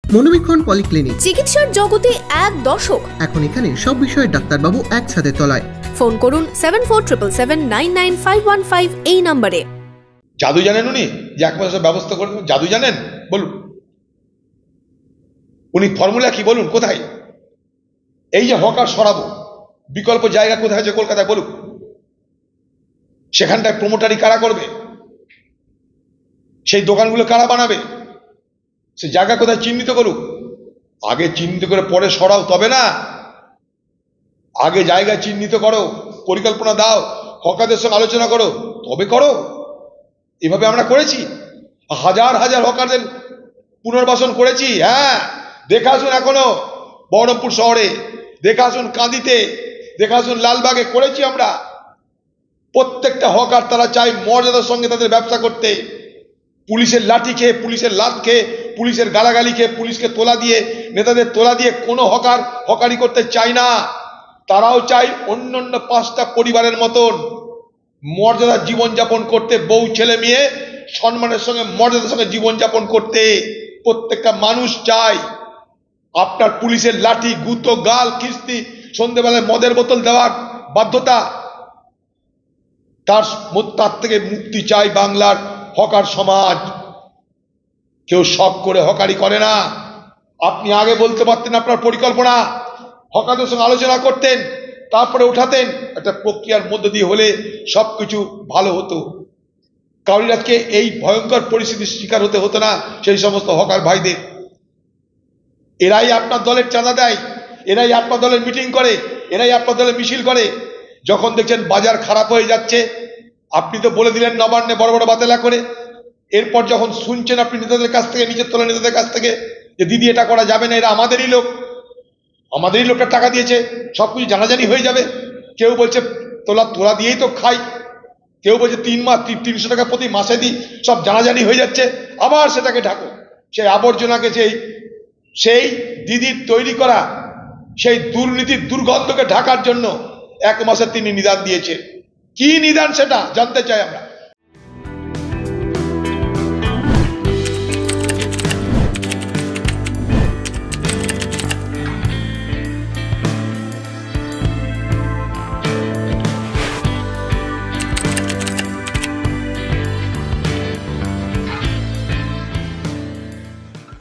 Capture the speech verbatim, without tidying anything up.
মনোবীক্ষণ polyclinic, চিকিৎসার জগতে এক দশক। এখন এখানে সব বিষয়ে ডাক্তারবাবু একসাথে তলায়। ফোন করুন seven four triple seven nine nine five one five এই নাম্বারে। জাদু জানেন উনি, যে এক মাসের ব্যবস্থা করবেন? জাদু জানেন? বলুন, উনি ফর্মুলা কি বলুন? কোথায় এই যে হকার সরাবো, বিকল্প জায়গা কোথায় আছে কলকাতায় বলুন? সেখানটায় প্রমোটারি কারা করবে? সেই দোকানগুলো কারা বানাবে? সে জায়গা কোথায় চিহ্নিত করুক। আগে চিহ্নিত করে পরে সরাও, তবে না। আগে জায়গা চিহ্নিত করো, পরিকল্পনা দাও, হকারদের সঙ্গে আলোচনা করো, তবে করো। এভাবে আমরা করেছি, হাজার হাজার হকারদের পুনর্বাসন করেছি। হ্যাঁ, দেখে আসুন এখনো বহরমপুর শহরে, দেখে আসুন কাঁদিতে, দেখে আসুন লালবাগে, করেছি আমরা। প্রত্যেকটা হকার তারা চায় মর্যাদার সঙ্গে তাদের ব্যবসা করতে। পুলিশের লাঠি খেয়ে, পুলিশের লাত খেয়ে, পুলিশের গালাগালি খেয়ে, পুলিশকে তোলা দিয়ে, নেতাদের তোলা দিয়ে কোনো হকার হকারি করতে চায় না। তারাও চায় অন্য অন্য পাঁচটা পরিবারের মতন মর্যাদার জীবনযাপন করতে, বউ ছেলে মেয়ে সম্মানের সঙ্গে মর্যাদার সঙ্গে জীবনযাপন করতে প্রত্যেকটা মানুষ চায়। আপনার পুলিশের লাঠি, গুঁতো, গাল, কিস্তি, সন্ধ্যেবেলায় মদের বোতল দেওয়ার বাধ্যতা, তার তার থেকে মুক্তি চাই বাংলার হকার সমাজ। কেউ শখ করে হকারি করে না। আপনি আগে বলতে পারতেন আপনার পরিকল্পনা, হকারদের সঙ্গে আলোচনা করতেন, তারপরে উঠাতেন, একটা প্রক্রিয়ার মধ্য দিয়ে হলে সবকিছু ভালো হতো। কারণ আজকে এই ভয়ঙ্কর পরিস্থিতির শিকার হতে হতো না সেই সমস্ত হকার ভাইদের। এরাই আপনার দলের চাঁদা দেয়, এরাই আপনার দলের মিটিং করে, এরাই আপনার দলের মিছিল করে। যখন দেখছেন বাজার খারাপ হয়ে যাচ্ছে, আপনি তো বলে দিলেন নবান্নে বড় বড় বাতেলা করে। এরপর যখন শুনছেন আপনি নেতাদের কাছ থেকে, নিচের তলা নেতাদের কাছ থেকে, যে দিদি এটা করা যাবে না, এরা আমাদেরই লোক, আমাদেরই লোকটা টাকা দিয়েছে, সবকিছু জানাজানি হয়ে যাবে। কেউ বলছে তোলা তোলা দিয়েই তো খাই, কেউ বলছে তিন মাস তিনশো টাকা প্রতি মাসে দিই, সব জানাজানি হয়ে যাচ্ছে। আবার সেটাকে ঢাকো, সেই আবর্জনাকে, সেই সেই দিদির তৈরি করা সেই দুর্নীতির দুর্গন্ধকে ঢাকার জন্য এক মাসে তিনি নিদান দিয়েছে। কি নিদান সেটা জানতে চাই আমরা।